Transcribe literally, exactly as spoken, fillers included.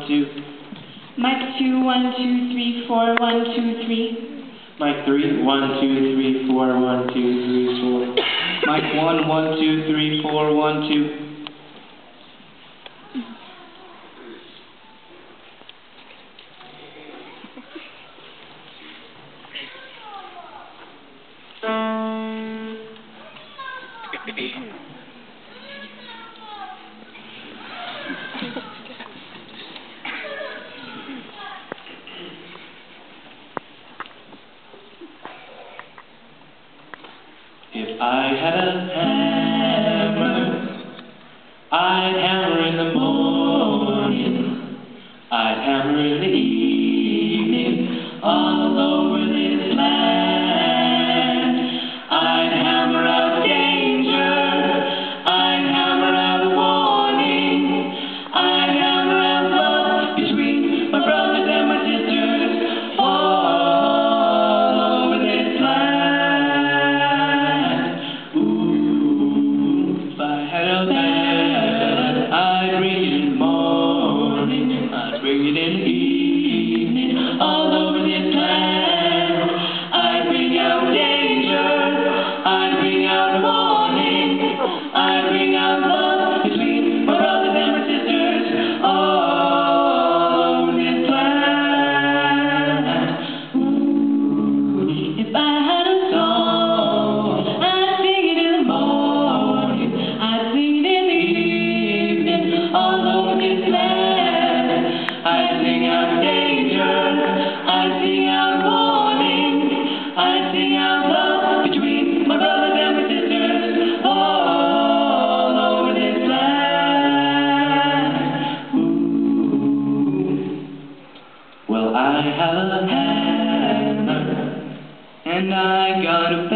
two. Mic two, one, two, three, four, one, two, three. Mic three, one, two, three, four, one, two, three, four. Mic one, one, two, three, four, one, two. If I had a hammer, I'd hammer in the morning, I'd hammer in the evening, all over this land. I'd hammer out danger, I'd hammer out warning, I'd hammer out love between my brothers and my sisters, all over this land. Ooh, if I had a band, I'd bring it in the morning, I'd bring it in the evening, all over this land. I'd bring out danger, I'd bring out warning, I'd bring out love between my brothers and my sisters, all over this land. Ooh, if I had a song, I'd sing it in the morning, I'd sing it in the evening, all over this land. I'd sing out danger, I'd sing out warning, I'd sing out love between my brothers and my sisters, all over this land. Ooh. Well, I have a hammer, and I got a